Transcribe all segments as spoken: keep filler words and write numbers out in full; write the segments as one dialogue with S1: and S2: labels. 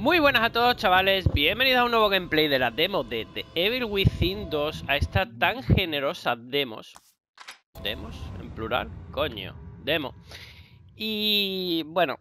S1: Muy buenas a todos, chavales, bienvenidos a un nuevo gameplay de la demo de The Evil Within dos, a esta tan generosa demos. ¿Demos? ¿En plural? Coño, demo. Y bueno,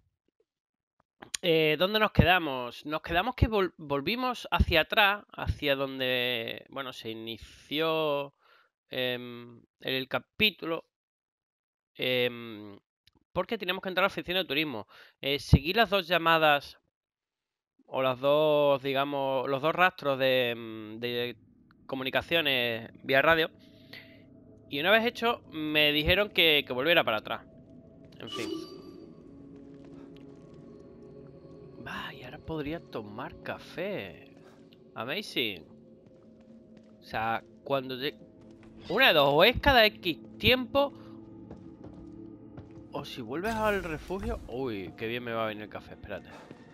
S1: eh, ¿dónde nos quedamos? Nos quedamos que vol volvimos hacia atrás, hacia donde, bueno, se inició eh, el capítulo. Eh, porque teníamos que entrar a la oficina de turismo. Eh, seguí las dos llamadas... o las dos, digamos, los dos rastros de, de comunicaciones vía radio. Y una vez hecho, me dijeron que, que volviera para atrás. En fin. Va, y ahora podría tomar café. Amazing. O sea, cuando... Una de dos, o es cada X tiempo... O si vuelves al refugio... Uy, qué bien me va a venir el café, espérate.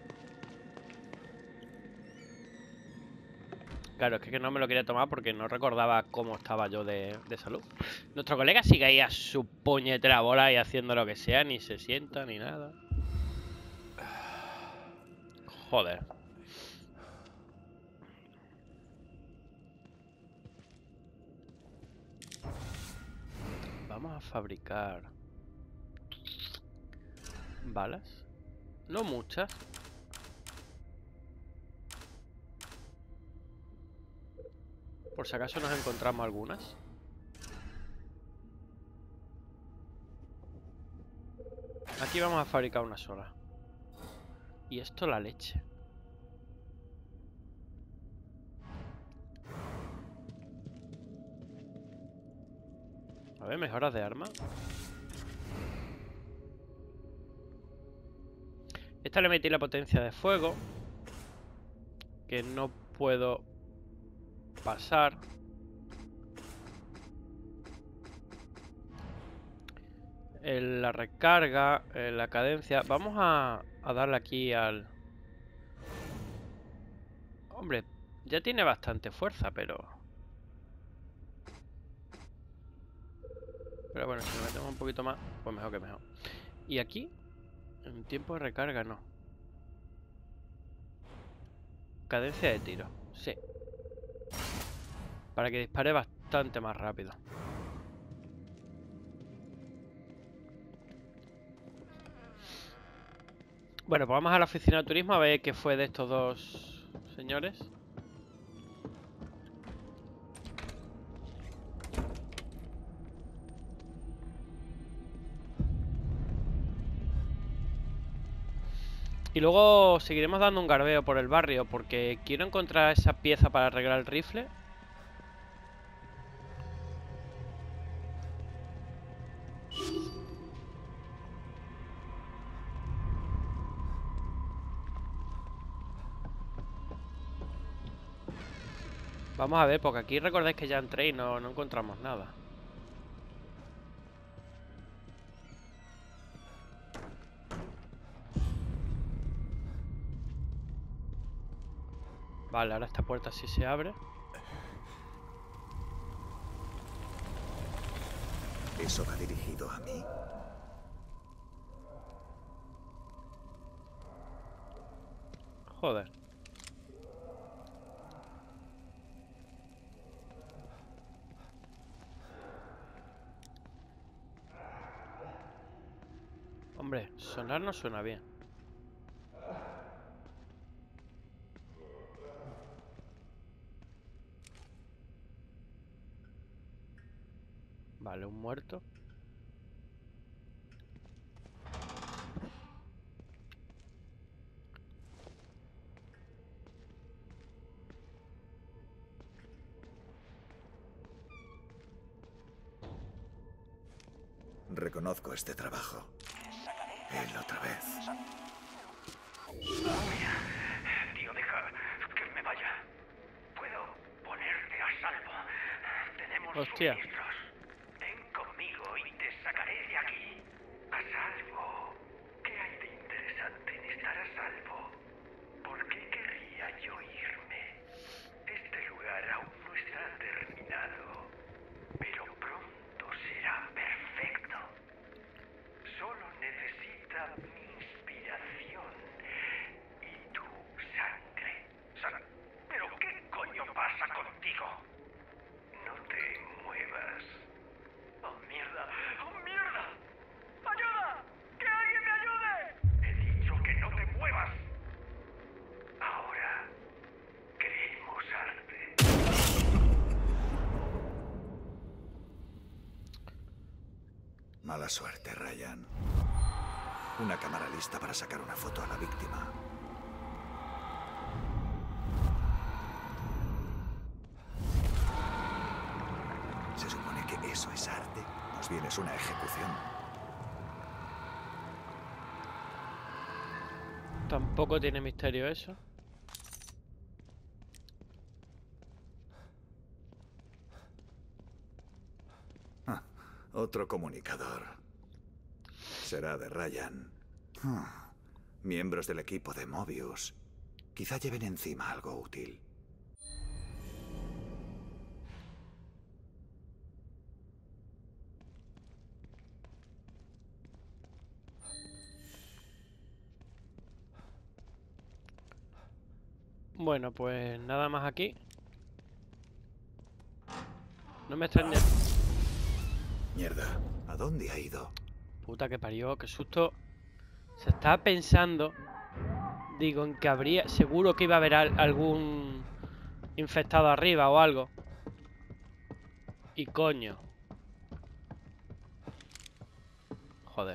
S1: Claro, es que no me lo quería tomar porque no recordaba cómo estaba yo de, de salud. Nuestro colega sigue ahí a su puñetera bola y haciendo lo que sea, ni se sienta ni nada. Joder. Vamos a fabricar balas. No muchas. Por si acaso nos encontramos algunas. Aquí vamos a fabricar una sola. Y esto la leche. A ver, mejoras de arma. Esta le metí la potencia de fuego, que no puedo pasar. En la recarga, en la cadencia. Vamos a, a darle aquí al... Hombre, ya tiene bastante fuerza, pero... Pero bueno, si le metemos un poquito más, pues mejor que mejor. Y aquí, en tiempo de recarga, no. Cadencia de tiro, sí. Para que dispare bastante más rápido. Bueno, pues vamos a la oficina de turismo a ver qué fue de estos dos señores. Y luego seguiremos dando un garbeo por el barrio, porque quiero encontrar esa pieza para arreglar el rifle. Vamos a ver, porque aquí recordáis que ya entré y no, no encontramos nada. Vale, ahora esta puerta sí se abre.
S2: ¿Eso va dirigido a mí?
S1: Joder. Hombre, sonar no suena bien. Vale, un muerto.
S2: Reconozco este trabajo. Él otra vez.
S3: Tío, deja que me vaya. Puedo ponerte a salvo. Tenemos
S1: Hostia.
S3: suministros. Ven conmigo y te sacaré de aquí. A salvo. ¿Qué hay de interesante en estar a salvo? ¿Por qué querría yo irme? Este lugar aún no está terminado, pero pronto será perfecto. Solo necesita mi inspiración y tu
S2: Mala suerte, Ryan. Una cámara lista para sacar una foto a la víctima. Se supone que eso es arte. Más bien es una ejecución.
S1: Tampoco tiene misterio eso.
S2: Ah, otro comunicador. Será de Ryan. Ah, miembros del equipo de Mobius. Quizá lleven encima algo útil.
S1: Bueno, pues nada más aquí. No me extraña.
S2: Mierda, ¿a dónde ha ido?
S1: Puta que parió, qué susto. Se estaba pensando, digo, en que habría, seguro que iba a haber al- algún infectado arriba o algo. Y coño. Joder.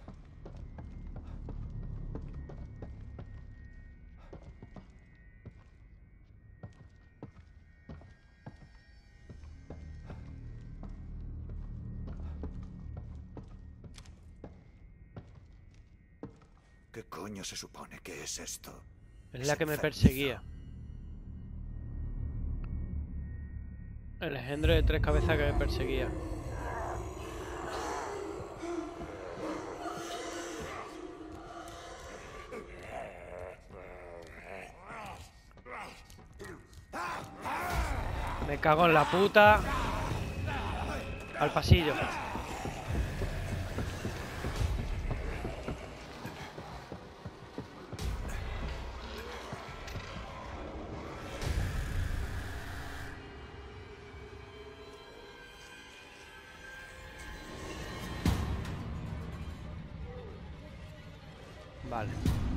S2: ¿Qué coño se supone que es esto?
S1: Es la que me
S2: enfermizo.
S1: perseguía. El engendro de tres cabezas que me perseguía. Me cago en la puta. Al pasillo. Vale.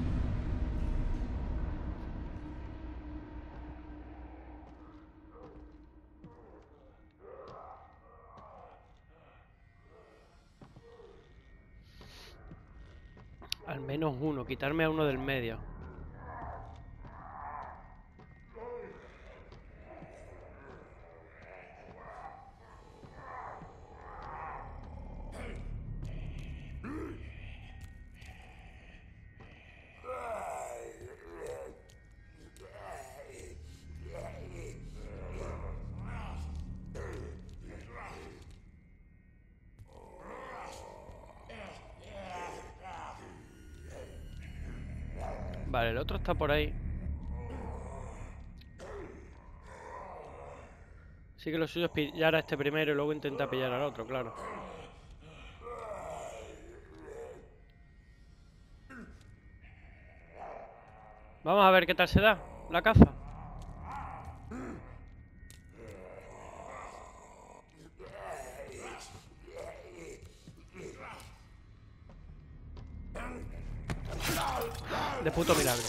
S1: Al menos uno, quitarme a uno del medio. Vale, el otro está por ahí. Sí que lo suyo es pillar a este primero y luego intentar pillar al otro, claro. Vamos a ver qué tal se da la caza. De puto milagro.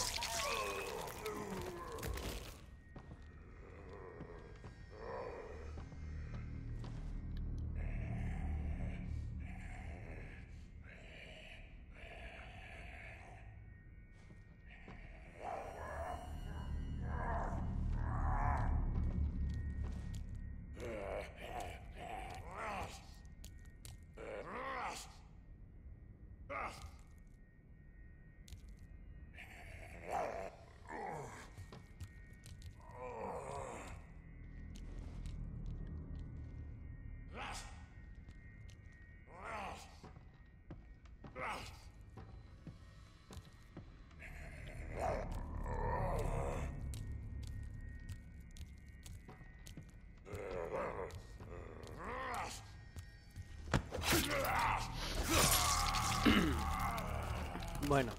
S1: Bueno.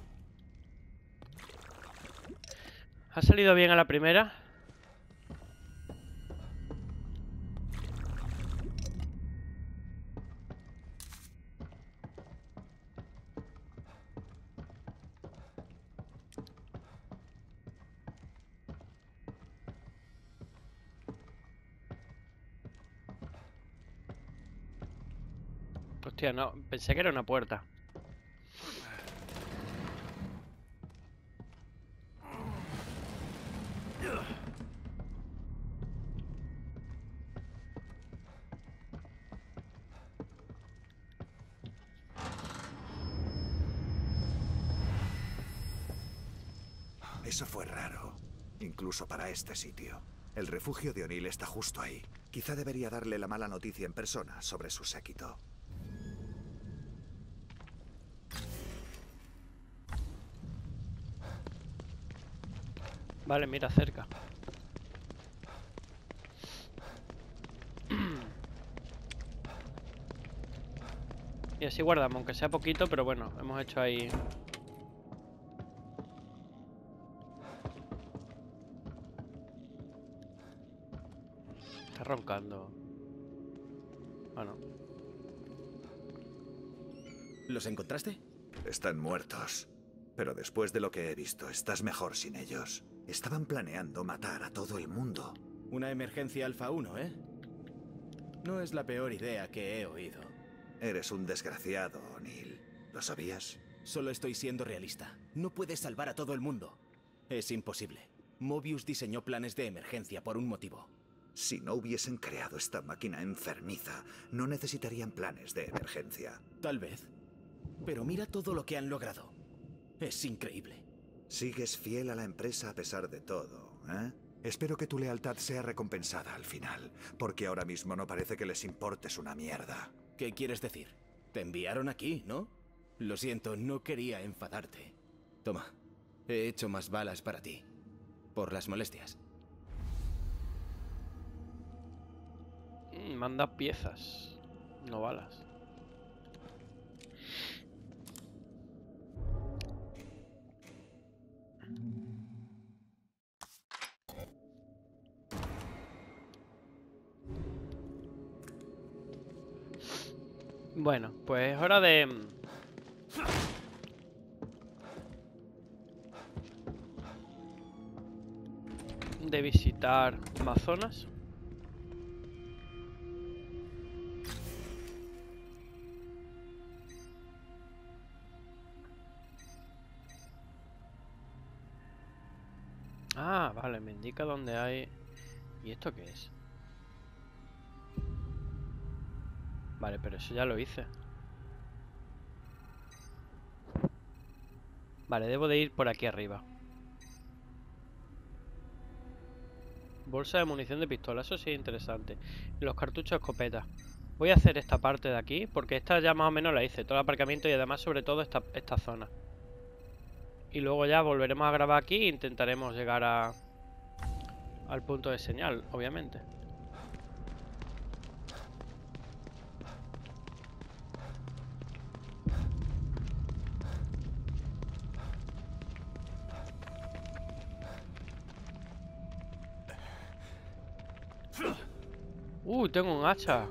S1: ¿Ha salido bien a la primera? Hostia, no. Pensé que era una puerta.
S2: Eso fue raro, incluso para este sitio. El refugio de O'Neill está justo ahí. Quizá debería darle la mala noticia en persona sobre su séquito.
S1: Vale, mira, cerca. Y así guardamos, aunque sea poquito, pero bueno, hemos hecho ahí... Está roncando. Bueno.
S4: ¿Los encontraste?
S2: Están muertos. Pero después de lo que he visto, estás mejor sin ellos. Estaban planeando matar a todo el mundo.
S4: Una emergencia Alfa uno, ¿eh? No es la peor idea que he oído.
S2: Eres un desgraciado, O'Neill. ¿Lo sabías?
S4: Solo estoy siendo realista. No puedes salvar a todo el mundo. Es imposible. Mobius diseñó planes de emergencia por un motivo.
S2: Si no hubiesen creado esta máquina enfermiza, no necesitarían planes de emergencia.
S4: Tal vez. Pero mira todo lo que han logrado. Es increíble.
S2: Sigues fiel a la empresa a pesar de todo, ¿eh? Espero que tu lealtad sea recompensada al final, porque ahora mismo no parece que les importes una mierda.
S4: ¿Qué quieres decir? Te enviaron aquí, ¿no? Lo siento, no quería enfadarte. Toma, he hecho más balas para ti. Por las molestias.
S1: Mm, manda piezas, no balas. Bueno, pues es hora de... de visitar más zonas. Ah, vale, me indica dónde hay... ¿Y esto qué es? Vale, pero eso ya lo hice. Vale, debo de ir por aquí arriba. Bolsa de munición de pistola, eso sí es interesante. Los cartuchos de escopeta. Voy a hacer esta parte de aquí, porque esta ya más o menos la hice. Todo el aparcamiento y además sobre todo esta, esta zona. Y luego ya volveremos a grabar aquí e intentaremos llegar a... al punto de señal, obviamente. Uh, tengo un hacha.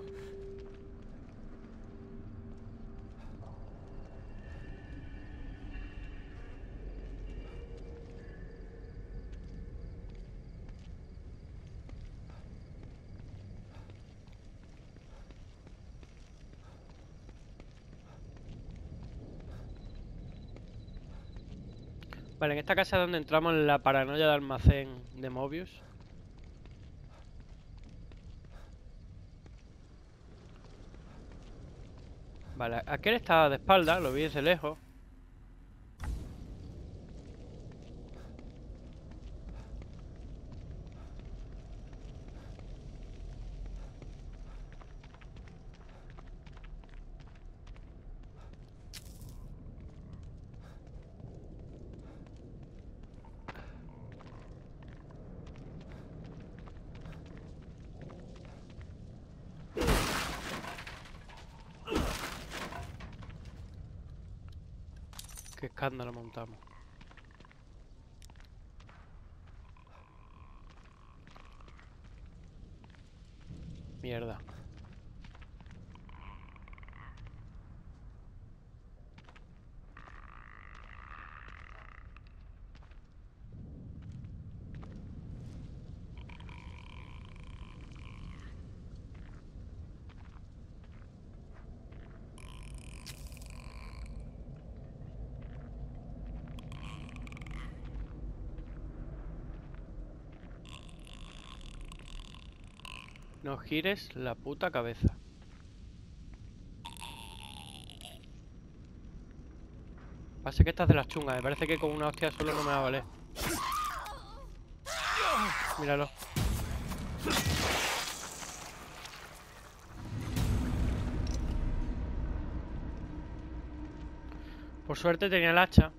S1: Vale, en esta casa es donde entramos en la paranoia de almacén de Mobius. Vale, aquel estaba de espalda, lo vi desde lejos. Qué escándalo montamos. Mierda. No gires la puta cabeza. Pasa que esta es de las chungas. Me parece que con una hostia solo no me va a valer. Míralo. Por suerte tenía el hacha.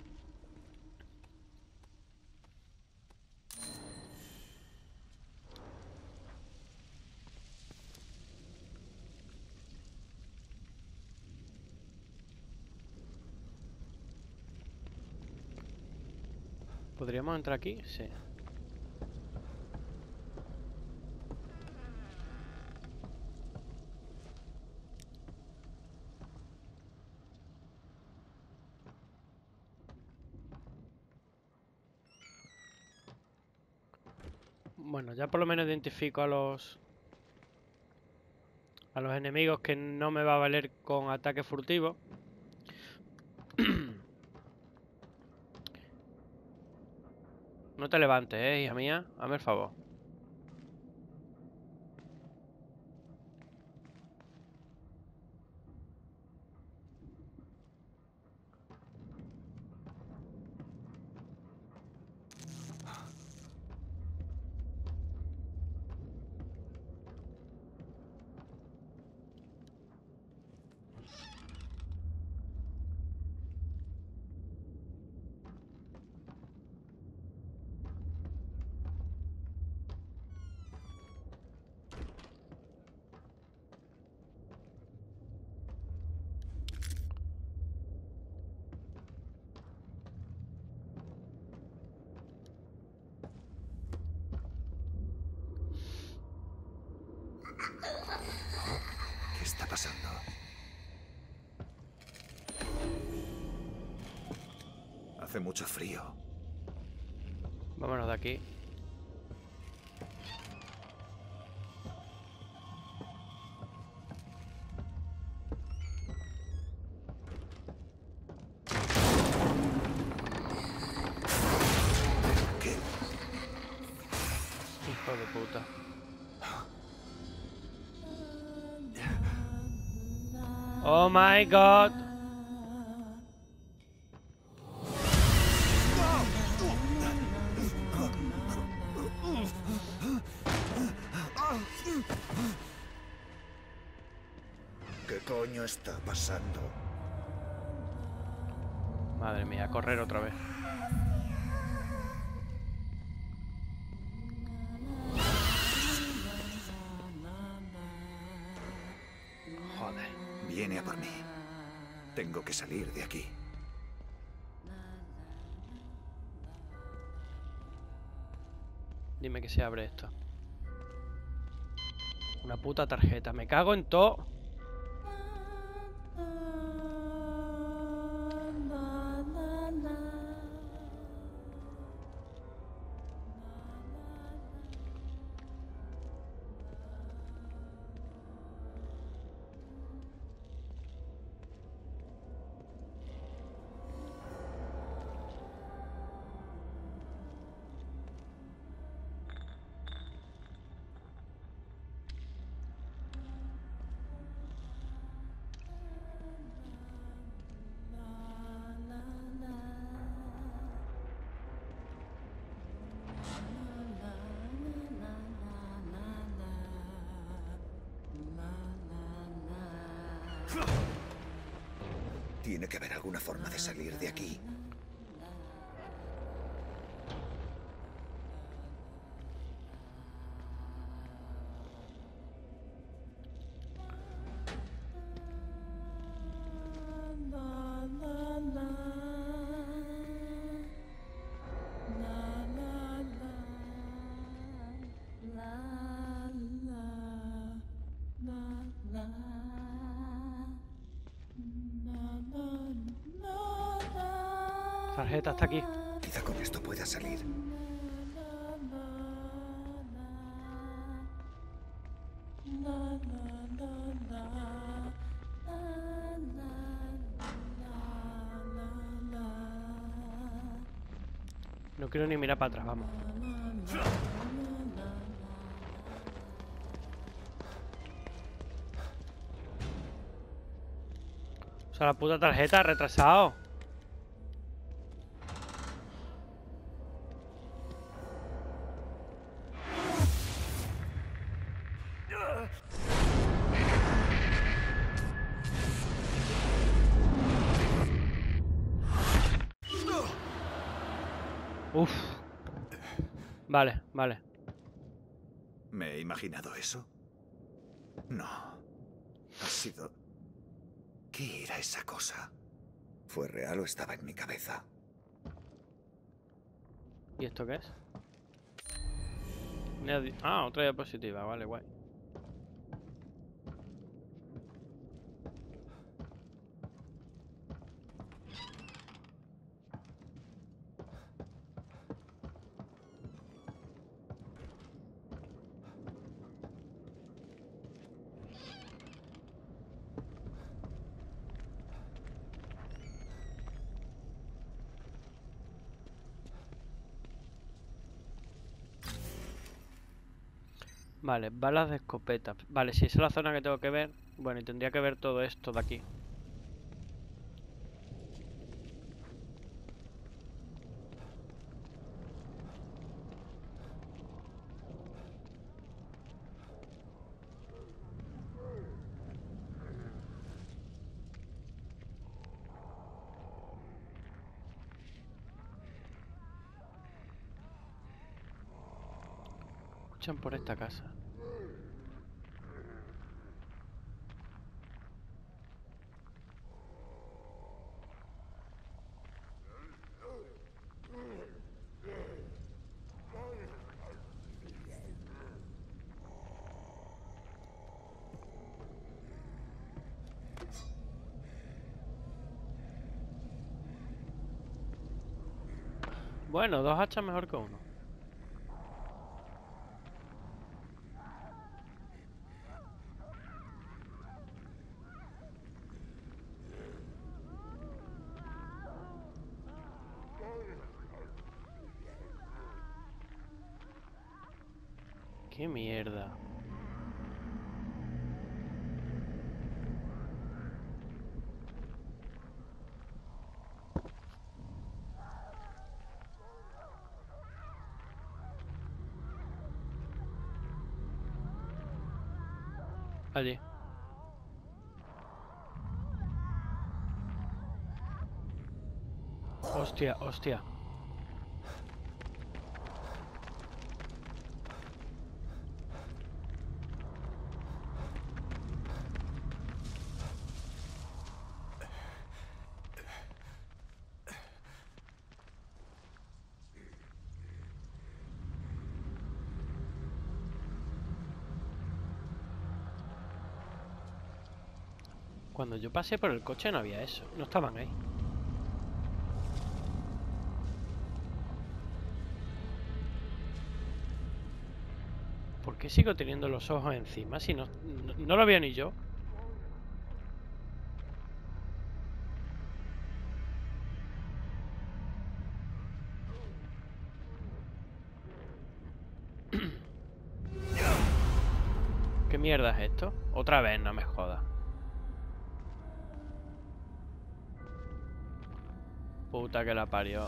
S1: ¿Podríamos entrar aquí? Sí. Bueno, ya por lo menos identifico a los... a los enemigos que no me va a valer con ataque furtivo. No te levantes, eh, hija mía. Hazme el favor.
S2: ¿Qué está pasando? Hace mucho frío.
S1: Vámonos de aquí.
S2: ¿Qué?
S1: Hijo de puta. Oh my god.
S2: ¿Qué coño está pasando?
S1: Madre mía, a correr otra vez. Joder.
S2: Viene a por mí. Tengo que salir de aquí.
S1: Dime que se abre esto. Una puta tarjeta. Me cago en todo.
S2: Tiene que haber alguna forma de salir de aquí.
S1: Tarjeta está aquí.
S2: Quizá con esto pueda salir.
S1: No quiero ni mirar para atrás, vamos. sea, la puta tarjeta, retrasado. Uf. Vale, vale.
S2: ¿Me he imaginado eso? No. Ha sido... ¿Qué era esa cosa? ¿Fue real o estaba en mi cabeza?
S1: ¿Y esto qué es? Una di- Ah, otra diapositiva, vale, guay. Vale, balas de escopeta. Vale, si esa es la zona que tengo que ver. Bueno, y tendría que ver todo esto de aquí. Escuchan por esta casa. Bueno, dos hachas mejor que uno. Qué mierda. Allí. Hostia, hostia. Cuando yo pasé por el coche no había eso. No estaban ahí. ¿Por qué sigo teniendo los ojos encima si no, no, no lo veo ni yo? ¿Qué mierda es esto? Otra vez, no me jodas. Puta que la parió.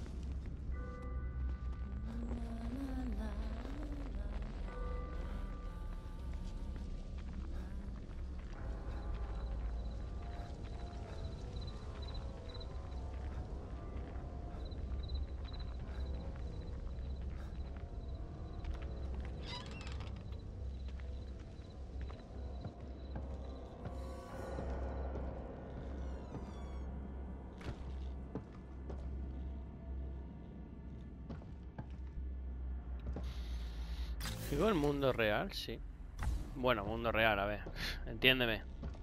S1: Digo el mundo real, sí. Bueno, mundo real, a ver. Entiéndeme.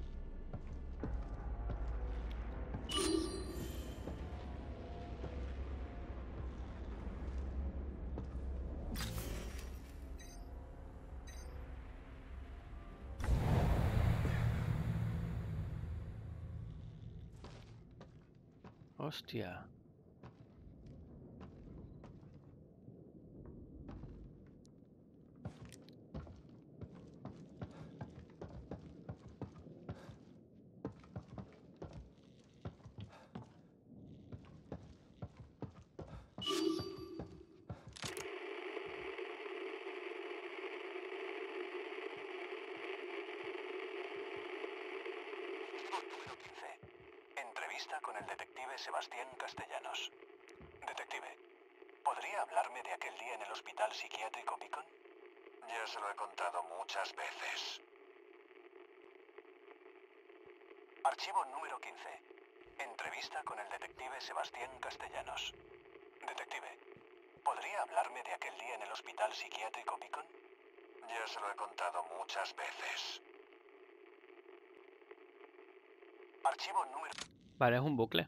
S1: Hostia.
S5: Número quince. Entrevista con el detective Sebastián Castellanos. Detective, ¿podría hablarme de aquel día en el hospital psiquiátrico Beacon? Ya se lo he contado muchas veces. Archivo número quince. Entrevista con el detective Sebastián Castellanos. Detective, ¿podría hablarme de aquel día en el hospital psiquiátrico Beacon? Ya se lo he contado muchas veces. Archivo número...
S1: Vale, es un bucle.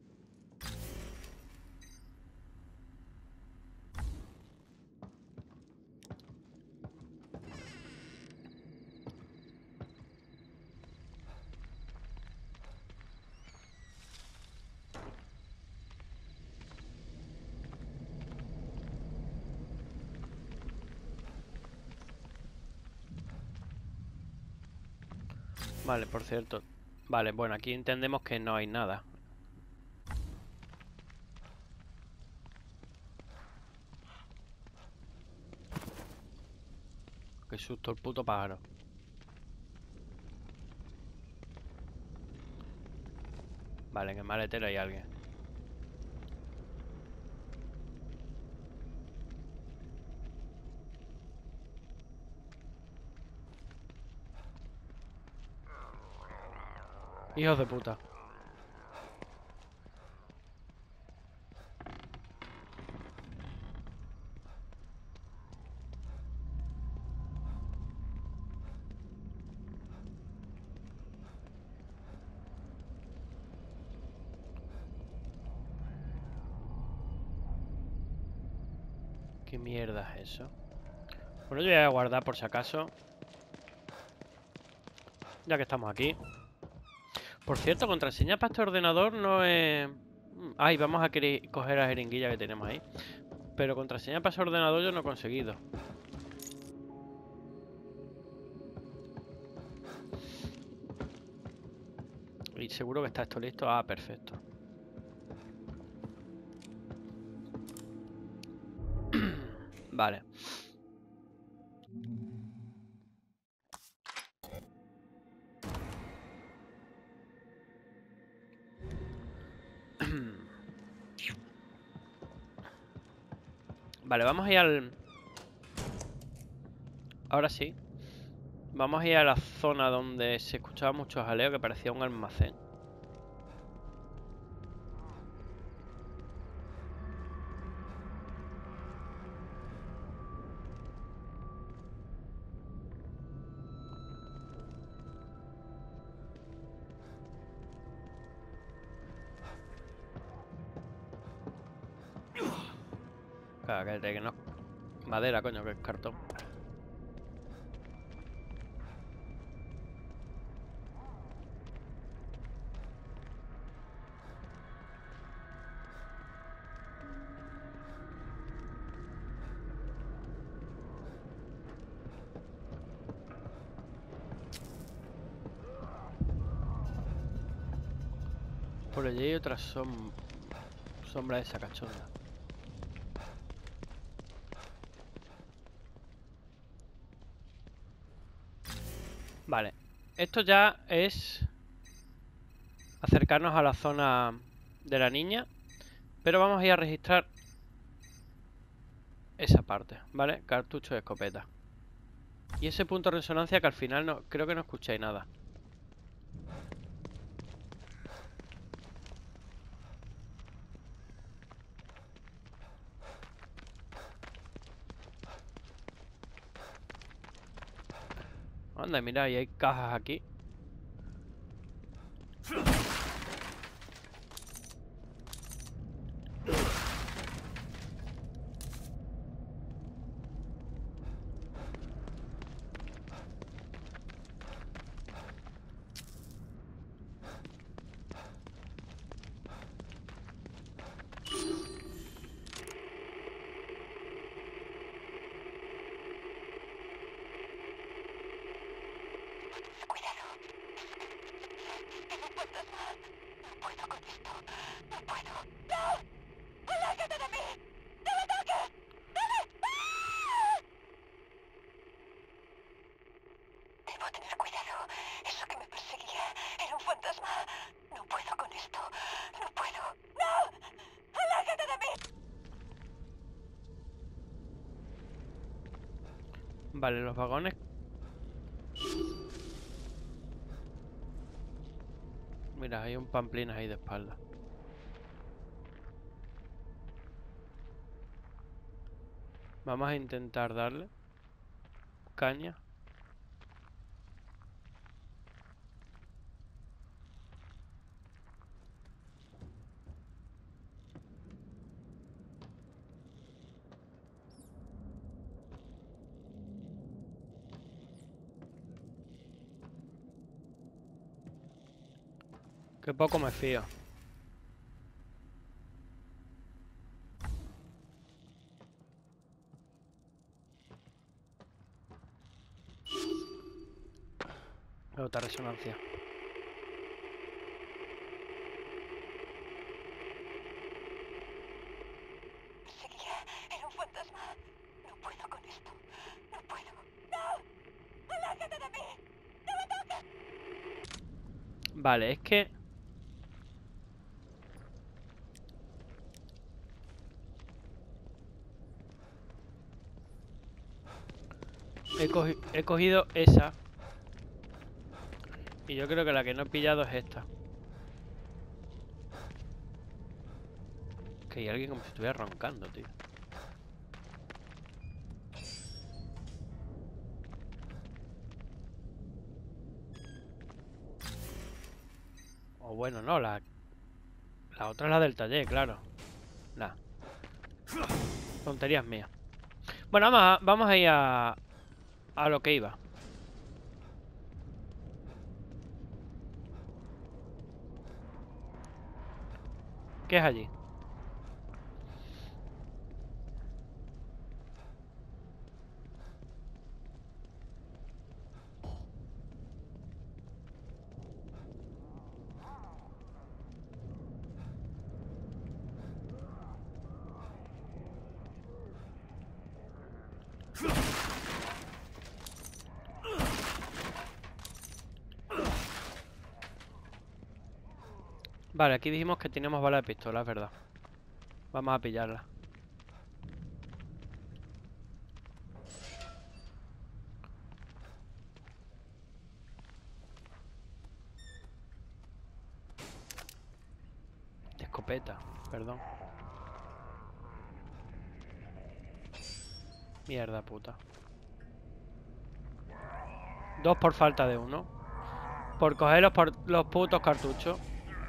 S1: Vale, por cierto. Vale, bueno, aquí entendemos que no hay nada. Qué susto el puto pájaro. Vale, en el maletero hay alguien. Hijos de puta. ¿Qué mierda es eso? Bueno, yo voy a guardar por si acaso. Ya que estamos aquí. Por cierto, contraseña para este ordenador no es... Ay, vamos a querer coger la jeringuilla que tenemos ahí. Pero contraseña para ese ordenador yo no he conseguido. Y seguro que está esto listo. Ah, perfecto. Vale. Vale, vamos a ir al... Ahora sí. Vamos a ir a la zona donde se escuchaba mucho jaleo, que parecía un almacén. Claro, que, que no... Madera, coño, que es cartón. Por allí hay otra som... sombra de esa cachonda. Vale. Esto ya es... acercarnos a la zona de la niña. Pero vamos a ir a registrar esa parte, ¿vale? Cartucho de escopeta. Y ese punto de resonancia que al final no... creo que no escucháis nada. Anda, mira, y hay cajas aquí.
S6: ¡Aléjate de mí! ¡No me toques! Debo tener cuidado. Eso que me perseguía era un fantasma. No puedo con esto. No puedo. ¡No! ¡Aléjate de mí!
S1: Vale, los vagones. Mira, hay un pamplín ahí de espalda. Vamos a intentar darle caña. Qué poco me fío. Otra resonancia.
S6: Perseguía era un fantasma. No puedo con esto. No puedo. ¡No! ¡Aléjate de mí! ¡No me toques!
S1: Vale, es que... He, cogi he cogido esa. Y yo creo que la que no he pillado es esta. Que hay alguien como si estuviera roncando, tío. O bueno, no, la... La otra es la del taller, claro. Nah. Tonterías mías. Bueno, vamos a, vamos a ir a... A lo que iba. ¿Qué es allí? Vale, aquí dijimos que teníamos bala de pistola, es verdad. Vamos a pillarla. De escopeta, perdón. Mierda puta. Dos por falta de uno. Por coger los, por los putos cartuchos.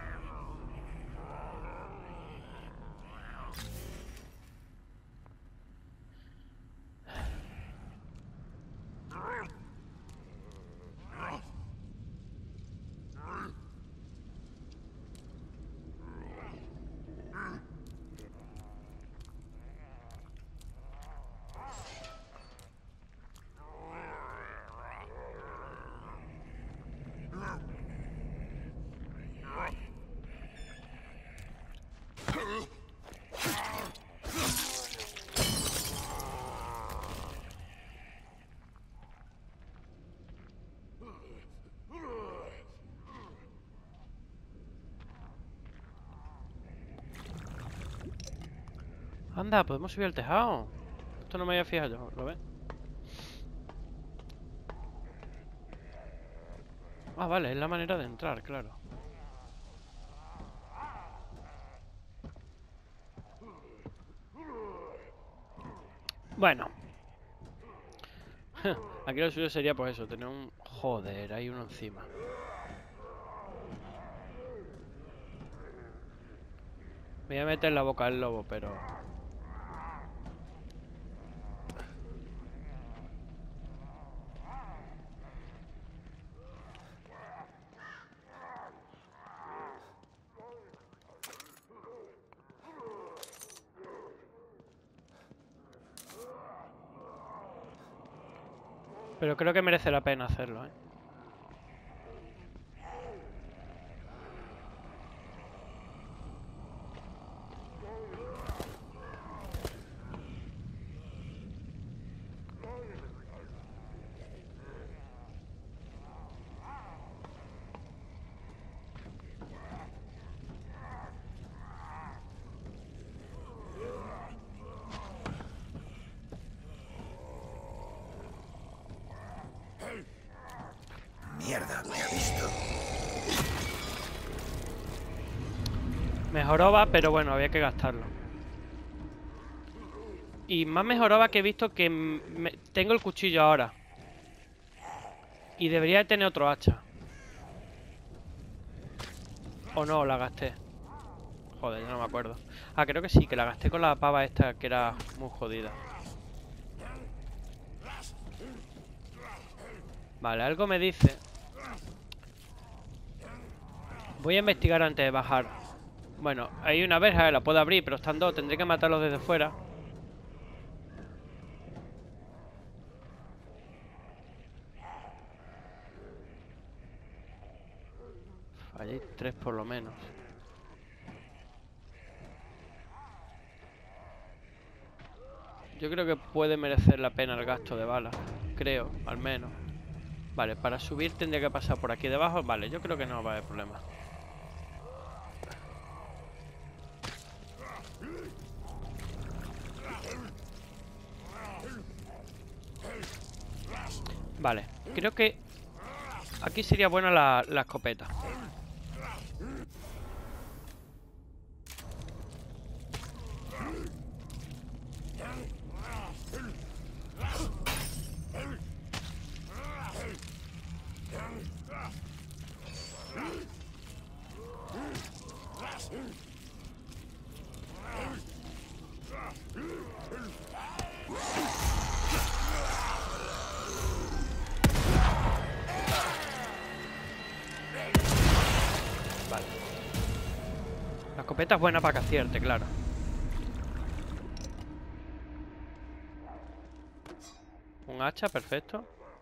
S1: Anda, podemos subir al tejado. Esto no me había fijado yo, ¿lo ves? Ah, vale, es la manera de entrar, claro. Bueno. Aquí lo suyo sería pues eso, tener un... Joder, hay uno encima. Me voy a meter en la boca del lobo, pero... Pero creo que merece la pena hacerlo, ¿eh? Mejoraba, pero bueno, había que gastarlo. Y más mejoraba que he visto que me... tengo el cuchillo ahora. Y debería de tener otro hacha. O no, la gasté. Joder, ya no me acuerdo. Ah, creo que sí, que la gasté con la pava esta que era muy jodida. Vale, algo me dice. Voy a investigar antes de bajar. Bueno, hay una verja, la puedo abrir, pero están dos. Tendré que matarlos desde fuera. Allí hay tres por lo menos. Yo creo que puede merecer la pena el gasto de balas. Creo, al menos. Vale, para subir tendría que pasar por aquí debajo. Vale, yo creo que no va a haber problema. Vale, creo que aquí sería buena la, la escopeta. Vale. La escopeta es buena para que acierte, claro. Un hacha, perfecto.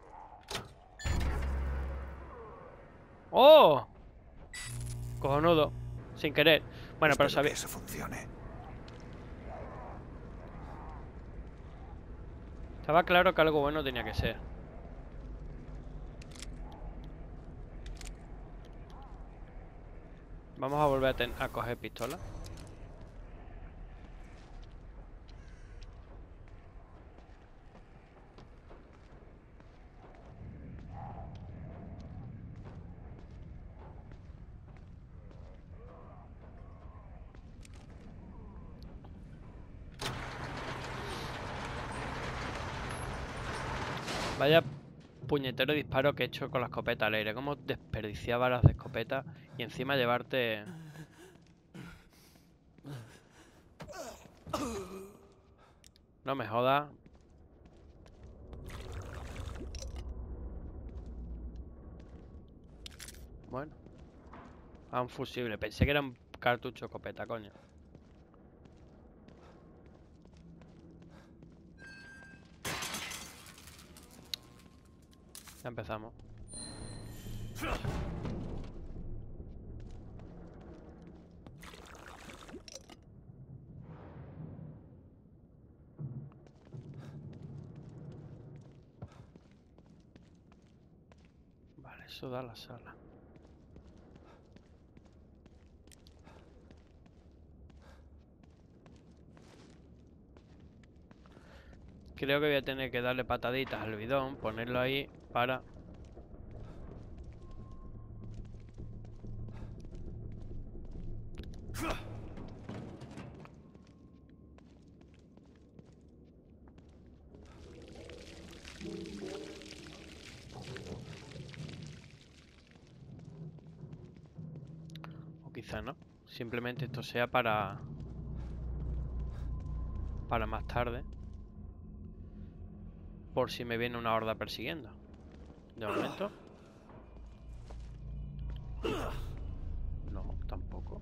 S1: ¡Oh! Cojonudo. Sin querer. Bueno, pero sabía.
S2: Que eso funcione.
S1: Estaba claro que algo bueno tenía que ser. Vamos a volver a, ten a coger pistola. Vaya puñetero disparo que he hecho con la escopeta al aire. Cómo desperdiciar balas de escopeta y encima llevarte... No me jodas. Bueno. A un fusible. Pensé que era un cartucho de escopeta, coño. Ya empezamos. Vale, eso da la sala. Creo que voy a tener que darle pataditas al bidón, ponerlo ahí para... O quizá no. Simplemente esto sea para... Para más tarde. Por si me viene una horda persiguiendo. De momento. No, tampoco.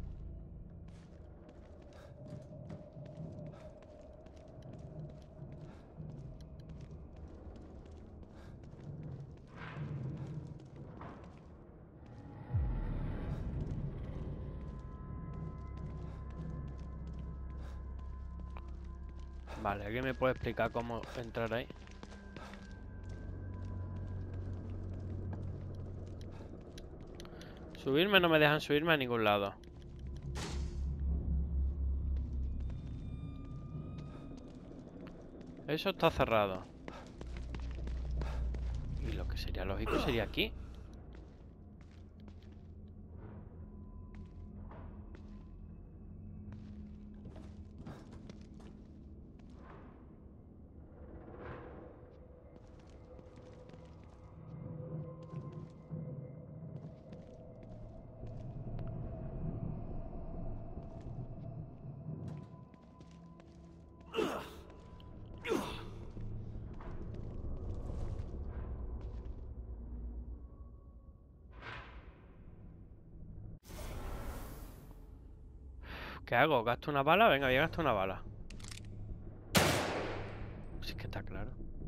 S1: Vale, ¿alguien me puede explicar cómo entrar ahí? Subirme, no me dejan subirme a ningún lado. Eso está cerrado. Y lo que sería lógico sería aquí. ¿Qué hago? ¿Gasto una bala? Venga, voy a gastar una bala. Si es que está claro.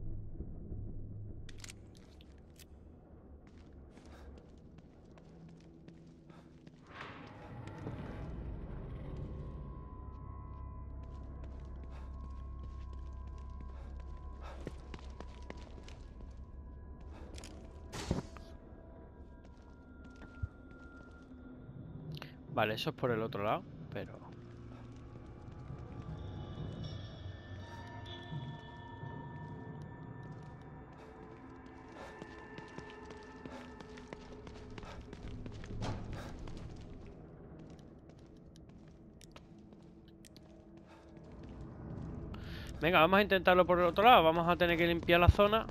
S1: Vale, eso es por el otro lado, pero... Venga, vamos a intentarlo por el otro lado. Vamos a tener que limpiar la zona.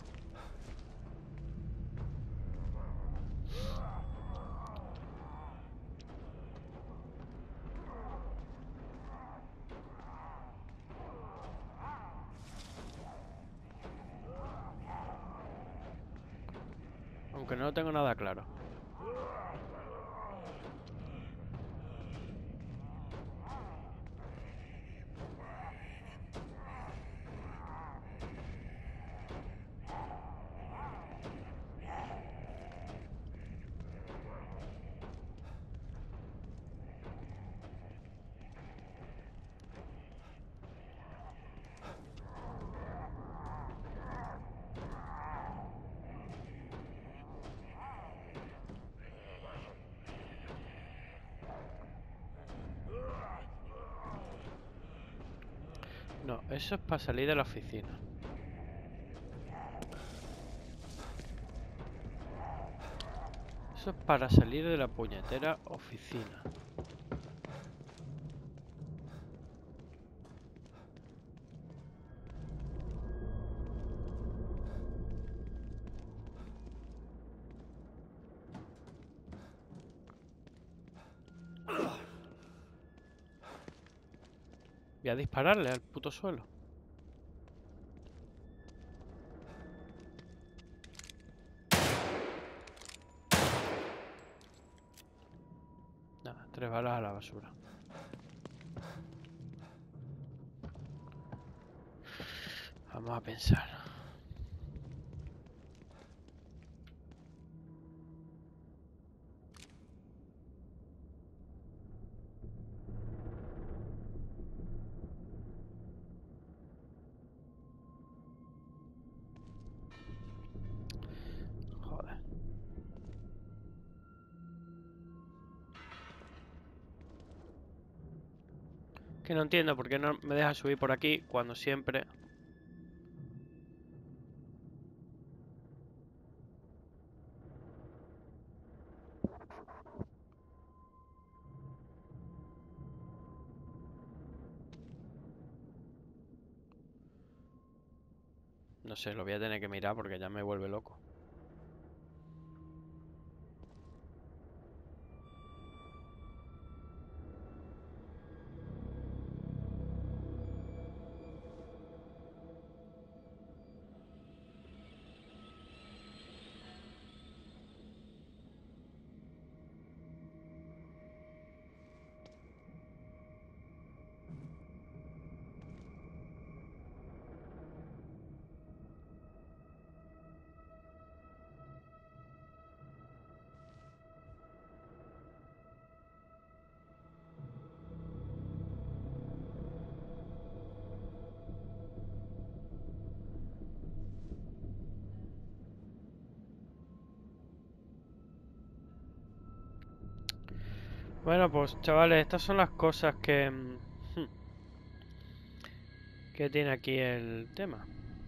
S1: Aunque no lo tengo nada claro. No, eso es para salir de la oficina. Eso es para salir de la puñetera oficina. Voy a dispararle al puto suelo. Nada, tres balas a la basura. Vamos a pensar. Joder. Que no entiendo por qué no me deja subir por aquí cuando siempre... No sé, lo voy a tener que mirar porque ya me vuelve loco. Bueno, pues chavales, estas son las cosas que... mm, hmm, que tiene aquí el tema.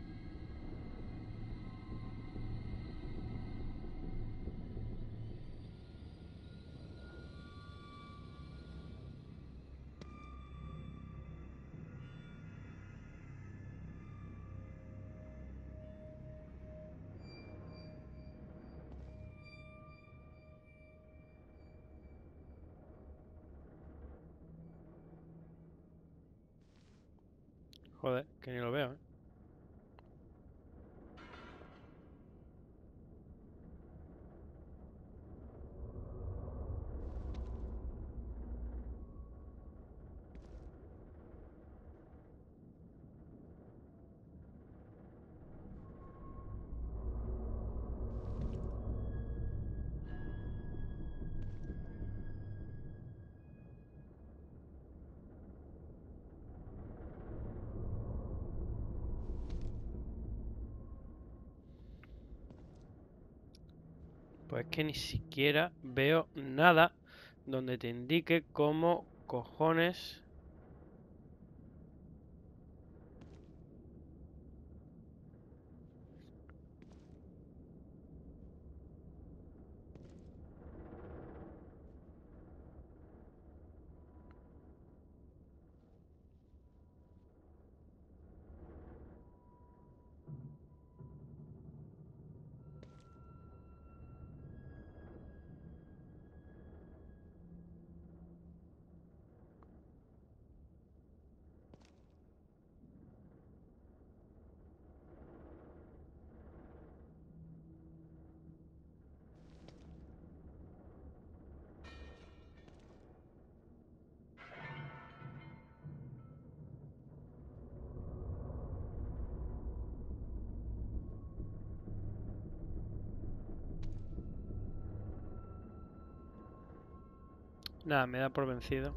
S1: Joder, que ni lo veo, ¿eh? Pues es que ni siquiera veo nada donde te indique cómo cojones... Nada, me da por vencido.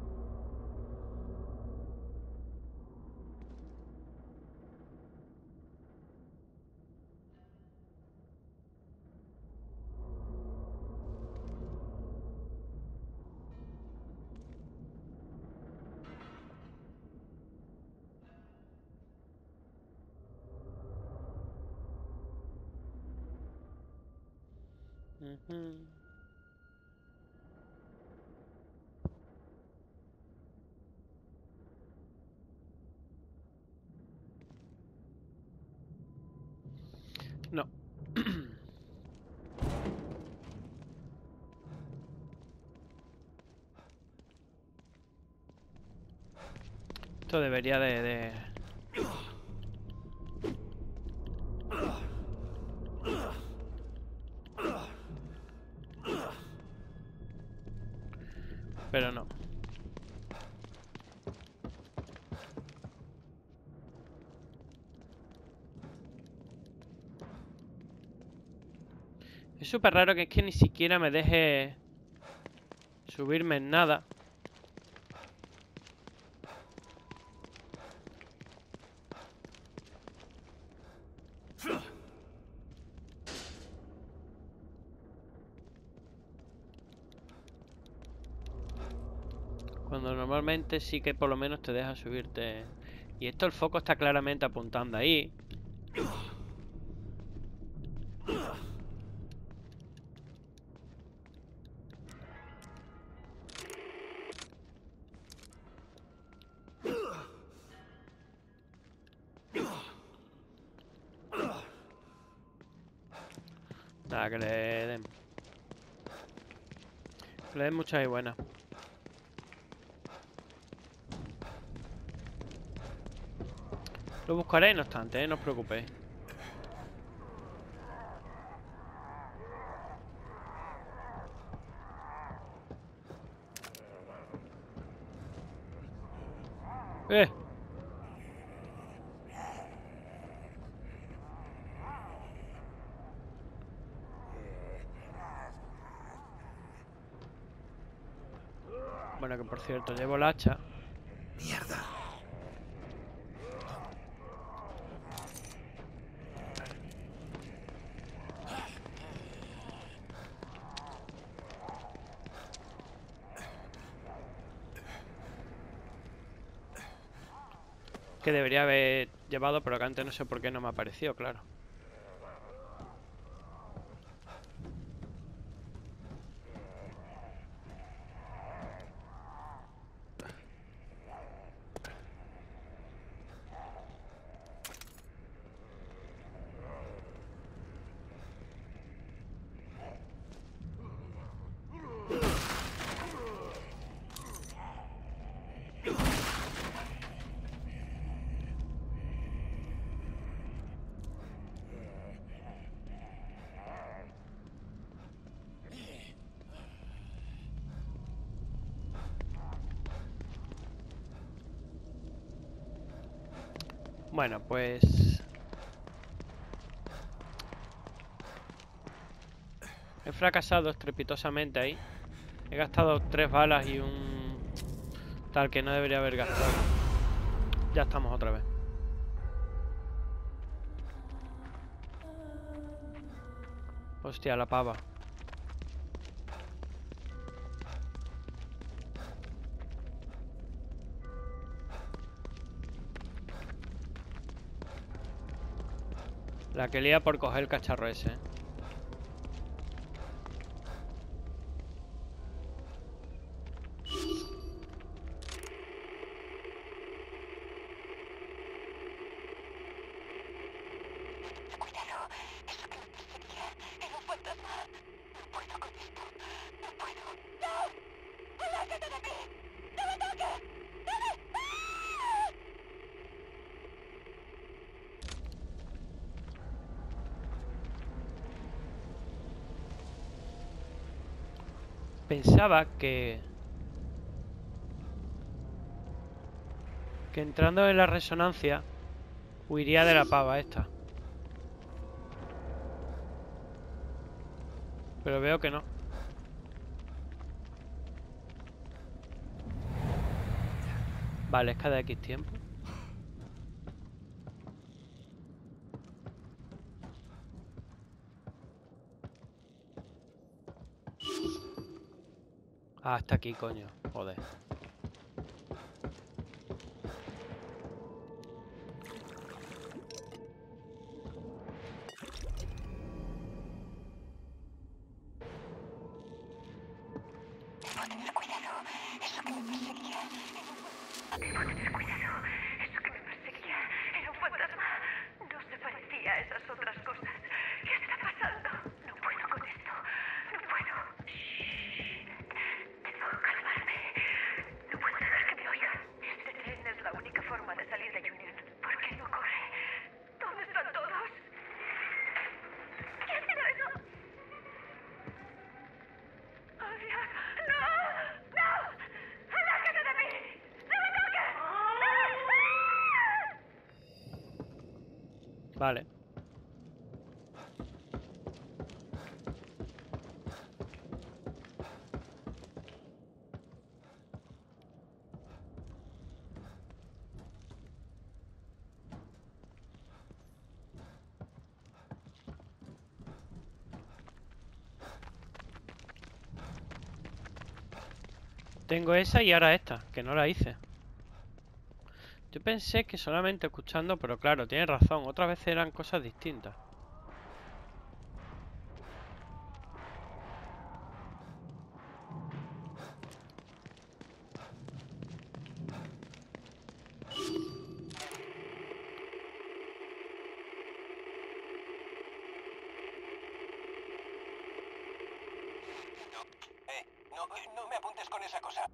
S1: Ujú. No. Esto debería de, de... Pero no. Es súper raro que es que ni siquiera me deje subirme en nada. Cuando normalmente sí que por lo menos te deja subirte. Y esto el foco está claramente apuntando ahí. Nada, que le den. Que le den muchas y buenas. Lo buscaré, no obstante, ¿eh? No os preocupéis. ¡Eh! Bueno, que por cierto, llevo la hacha.
S2: Mierda.
S1: Que debería haber llevado, pero que antes no sé por qué no me apareció, claro. Bueno, pues... he fracasado estrepitosamente ahí. He gastado tres balas y un... tal que no debería haber gastado. Ya estamos otra vez. Hostia, la pava. La que lía por coger el cacharro ese, ¿eh?
S6: Cuidado, eso que me perseguía era un fantasma. No puedo con esto. No puedo. ¡No! ¡Aléjate de mí! ¡No me toques! ¡No me... ¡Ah!
S1: Pensaba que... Que entrando en la resonancia huiría de la pava esta. Pero veo que no. Vale, es cada X tiempo. Ah, hasta aquí, coño. Joder.
S6: Debo tener cuidado. Eso que me perseguía era un... Debo tener cuidado. Eso que me perseguía era un fantasma. No se parecía a esas otras cosas. ¿Qué está pasando? No puedo con esto. No puedo. Shh. Debo calmarme. No puedo dejar que me oigan. Este tren es la única forma de salir de Union. ¿Por qué no corre? ¿Dónde están todos? ¿Qué ha sido eso? ¡Oh, Dios! ¡No! ¡No! ¡Aléjate de mí! ¡No me toques! ¡No!
S1: Vale. Tengo esa y ahora esta, que no la hice. Yo pensé que solamente escuchando, pero claro, tienes razón. Otras veces eran cosas distintas.
S5: No, eh, no, no me apuntes con esa cosa.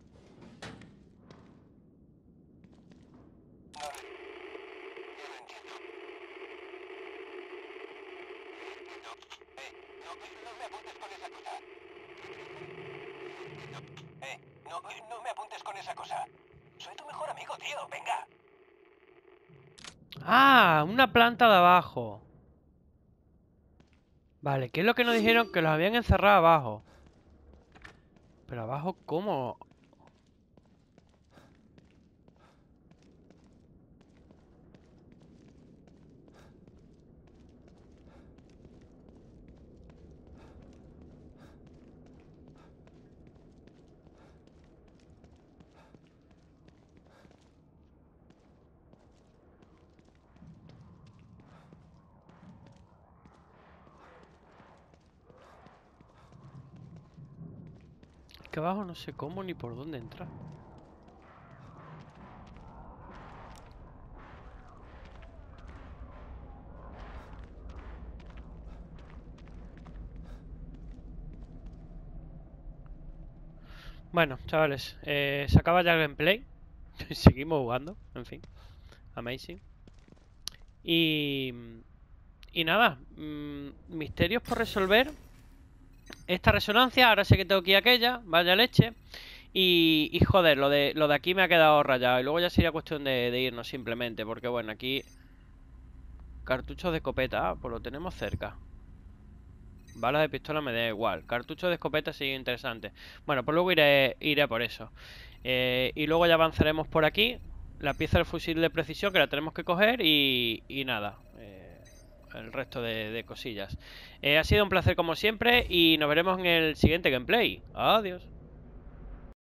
S5: No, no lo entiendo. No, eh, no, no me apuntes con esa cosa. No, eh, no, no me apuntes con esa cosa. Soy tu mejor amigo, tío, venga.
S1: ¡Ah! Una planta de abajo. Vale, ¿qué es lo que nos dijeron? Que los habían encerrado abajo. Pero abajo, ¿cómo? Que abajo no sé cómo ni por dónde entrar. Bueno, chavales, eh, se acaba ya el gameplay. Seguimos jugando, en fin. Amazing. Y... Y nada, mmm, misterios por resolver. Esta resonancia, ahora sé que tengo que ir a aquella, vaya leche. Y, y joder, lo de, lo de aquí me ha quedado rayado. Y luego ya sería cuestión de, de irnos simplemente. Porque bueno, aquí... Cartuchos de escopeta, ah, pues lo tenemos cerca. Balas de pistola me da igual. Cartuchos de escopeta sí interesante. Bueno, pues luego iré, iré por eso. Eh, y luego ya avanzaremos por aquí. La pieza del fusil de precisión que la tenemos que coger y, y nada. Eh, el resto de, de cosillas. Eh, ha sido un placer como siempre y nos veremos en el siguiente gameplay. Adiós.